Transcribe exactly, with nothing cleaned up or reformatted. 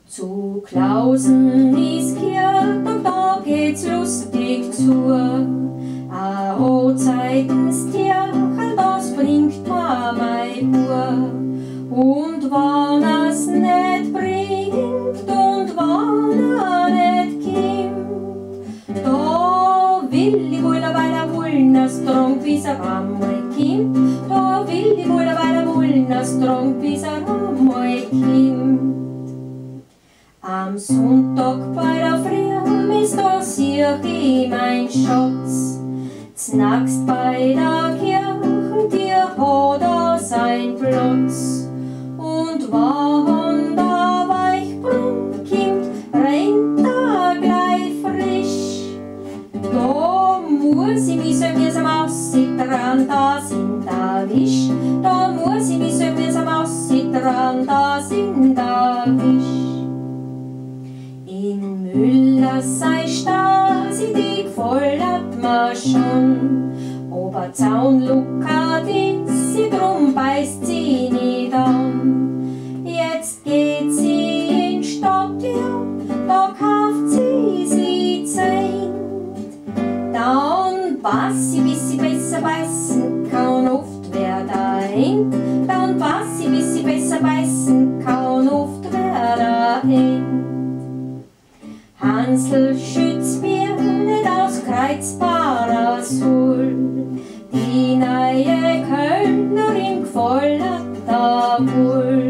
Zu Klausen ist Kirtag, da geht's lustig zu. A Hochzeitens Tierchen, das bringt ma mein Bub. Und wann es nicht bringt und wann er nicht kommt, da will ich wohl, weil er wohl ne Strong bis er einmal kommt. Da will ich wohl, weil er wohl ne Strong bis er einmal kommt. Am Sonntag bei der Früh ist da sieh ich mein Schatz. Znächst bei der Kirche, die hat da sein Platz. Und wann der Weichbrunn kommt, rennt er gleich frisch. Da muss ich mich so mühsam aussittern, da sind der Wisch. Da muss ich mich so mühsam aussittern, da sind der Wisch. In Müllers sei Stasi, die gefällt mir schon. Aber Zaunluckert ist sie, drum beißt sie nicht an. Jetzt geht sie in Stadt, ja, da kauft sie sie Zent. Dann weiß sie, bis sie besser beißen kann, oft wer da hängt. Dann weiß sie, bis sie besser beißen kann, oft wer da hängt. Hansl schützt mir nicht aus kreuzbarer Sohl. Die neue Kölnerin gefällt da wohl.